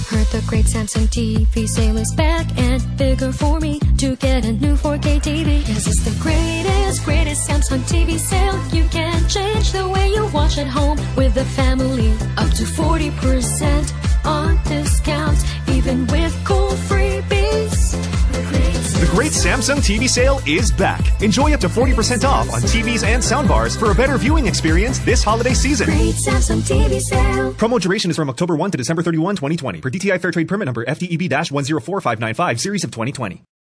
Heard the great Samsung TV sale is back and bigger for me to get a new 4K TV. Yes, it's the greatest Samsung TV sale. You can change the way you watch at home with the family. Up to 40% on discounts, even with cool freebies. The great Samsung TV sale is back. Enjoy up to 40% off on TVs and soundbars for a better viewing experience this holiday season. Great Samsung TV sale. Promo duration is from October 1 to December 31, 2020. Per DTI Fair Trade Permit number FDEB-104595, series of 2020.